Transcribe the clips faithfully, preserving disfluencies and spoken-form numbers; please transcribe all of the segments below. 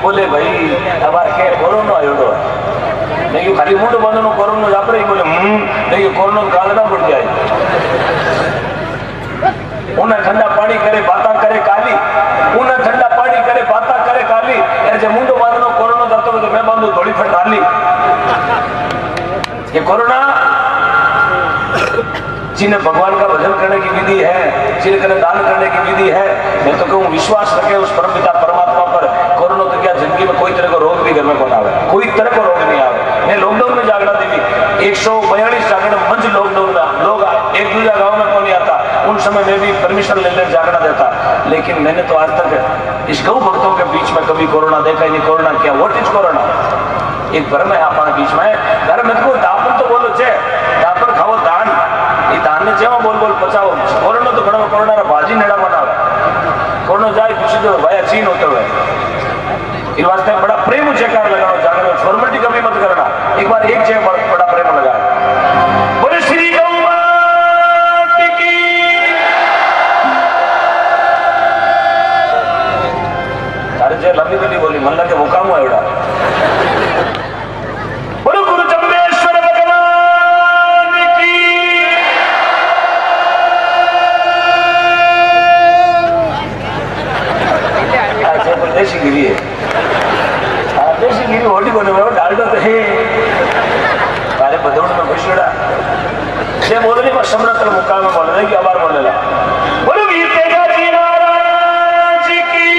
बोले भाई हमारे के कोरोना आयोडो है नहीं खाली मुंड बांधनो कोरोना जापरे बोले हम्म नहीं कोरोना कालना पड़ जाए उन्हें ठंडा पानी करे बाता करे काली उन्हें ठंडा पानी करे बाता करे काली ऐसे मुंड बांधनो कोरोना जातो तो मैं बांधू थोड़ी फट डाली ये कोरोना जिन्हें भगवान का भजन करने की विधि है जिन्हें दान करने की विधि है मैं तो कहूँ विश्वास रखे उस परमपिता परमात्मा पर कोरोना तो क्या जिंदगी में कोई तरह का रोग भी घर में कौन आवे कोई तरह का रोग नहीं आवे मैं लॉकडाउन में जागरण देवी एक सौ बयालीस जागरण मंच लॉकडाउन में लोग एक दूसरा गाँव में कौन आता उन समय में भी परमिशन लेने जागरण देता लेकिन मैंने तो आज तक इस गौ भक्तों के बीच में कभी कोरोना देखा ही नहीं कोरोना क्या व्हाट इज कोरोना एक भ्रम है अपना बीच में घर में को दापन तो बोलो छे दापन खाओ दान ये दान ने जेवा बोल बोल बचाओ कोरोना तो घणो कोरोना रा भाजी नेड़ा बनावे कोरोना जाए पीछे जो भाई चीन होते हुए इन वास्ते बड़ा प्रेम जयकार लगाओ जागरण फॉर्मेलिटी कभी मत करना एक बार एक जय बड़ा प्रेम लगाओ बोले श्री गौ माता की तारे जय लंबी तो नहीं बोली मन लगे वो काम हुआ एवढा बोलो गुरु जम्बेश्वर भगवान की आज देशी गिरी है देशी गिरी होटी कोने में डालडा तो है तारे बदौड़ में खुशड़ा ये बोल रही मैं समरतल मुकाम में बोल रही कि आबार बोलने लगा बोलो वीर तेजा जी महाराज की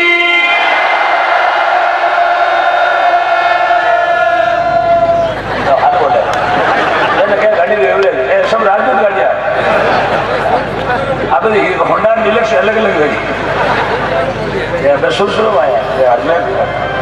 तो हाथ बोले मैंने क्या गाड़ी रेवले सब राजदूत गाड़ियां अब ये होंडा डिलक्स अलग अलग गाड़ी ये मैं सुन सुनो आया ये आज में